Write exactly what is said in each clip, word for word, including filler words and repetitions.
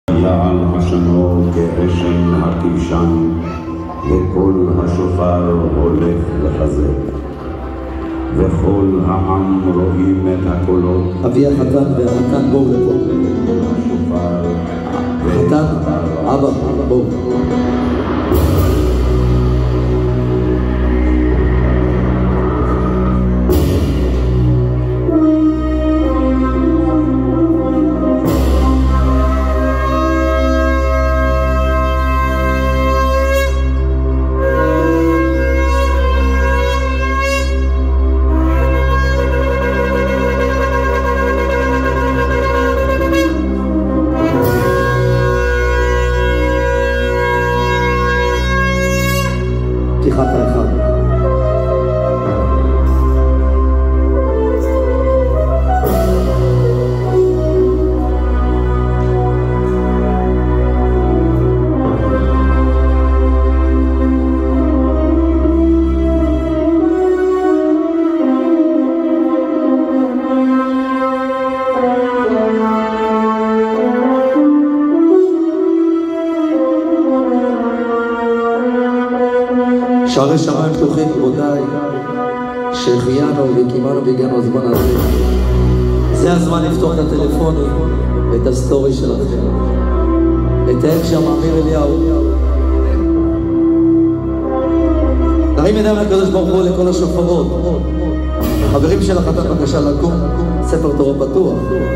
יעל השנו כאשן הכבשן, וכל השופר הולך לחזק. וכל העם רואים את הקולות. אבי החתן והחתן בואו לפה. השופר חתן, אבא, בואו. פתיחת האחד. שערי שמיים פתוחים, רבותיי, שהחיינו וקימנו והגענו הזמן הזה. זה הזמן לפתוח את הטלפונים ואת הסטורי שלכם, את האק שם אמיר אליהו. נרים ידיים לקדוש ברוך הוא לכל השופרות. חברים של החתן, בבקשה לקום, ספר תורה פתוח.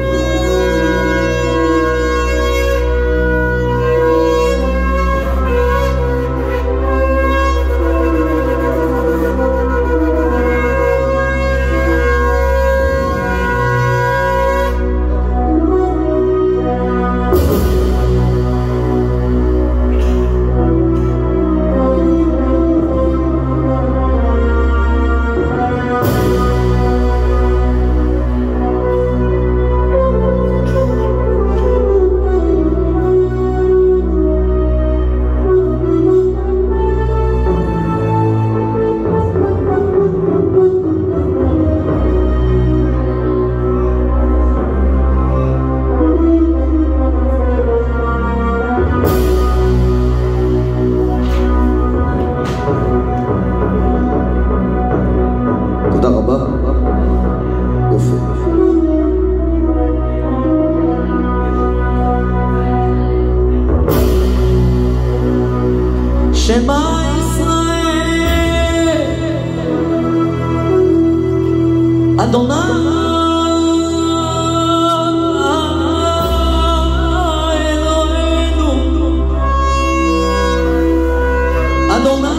תודה רבה. יופי. שמע ישראל אדוני אלוהינו אדוני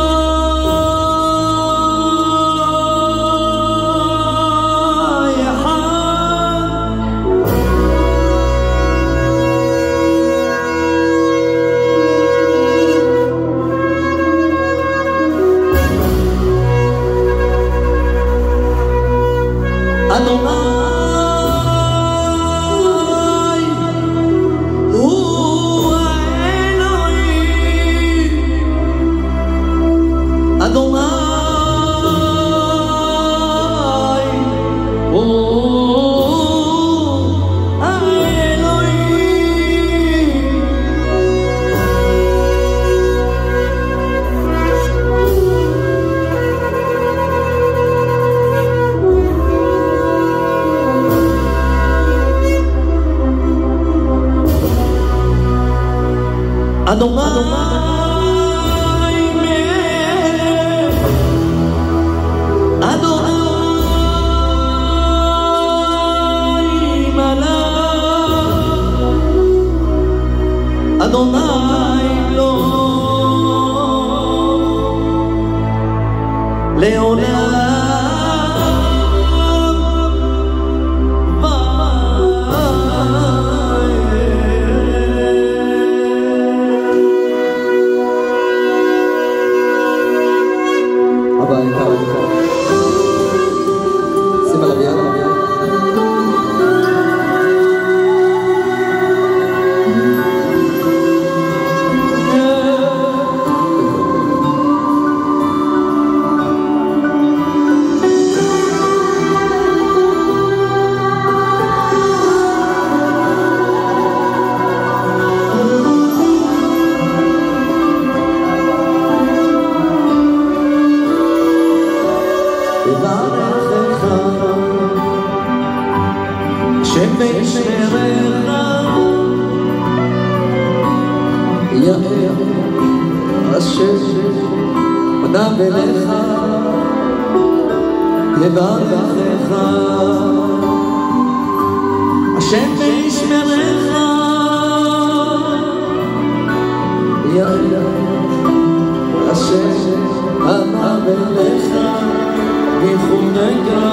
אדוני לא לעולם אבא יקר יקר שים עליו יד ישמרך יאר השם פניו אליך יברכך השם ישמרך יאר השם פניו אליך ויחונך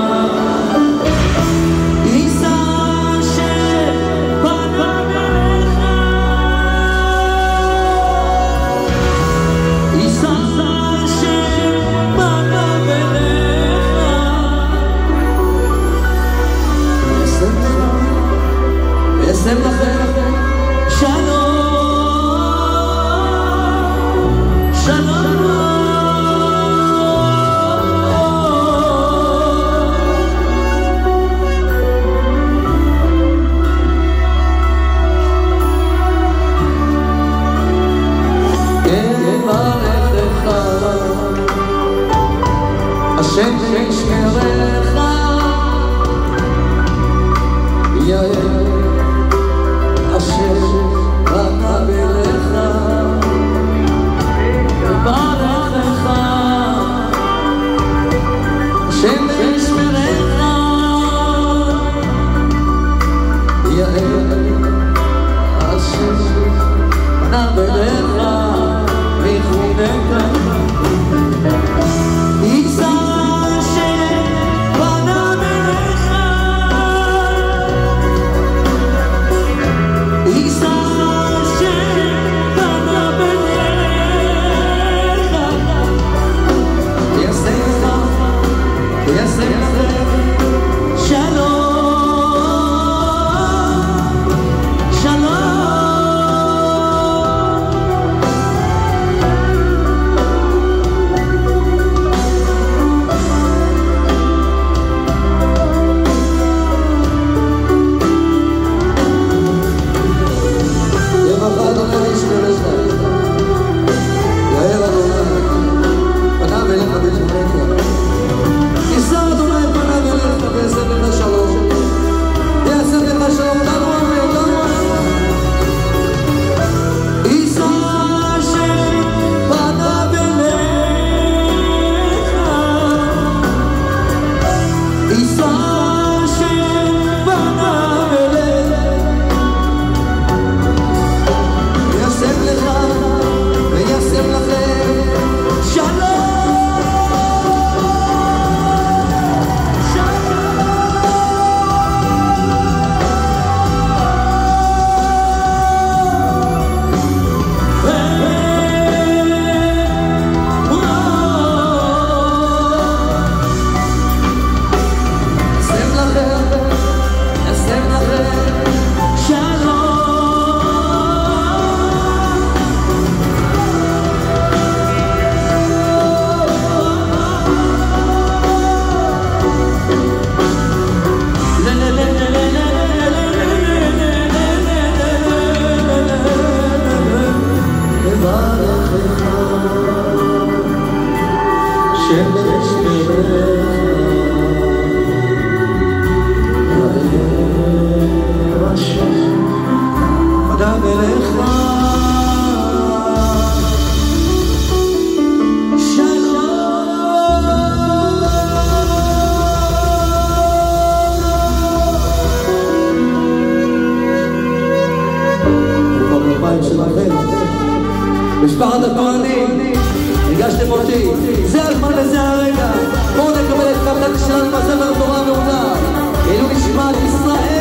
ישם לכם שלום, שלום יברכך השם ישמרך יאר השם פניו אליך יברכך השם ישמרך יאר השם פניו אליך ויחונך משפחת הכהנים, הגשתם אותי, זה הזמן וזה הרגע. בואו נקבל את כבדת שלנו בספר תורה מהודק, אלו נשמת ישראל.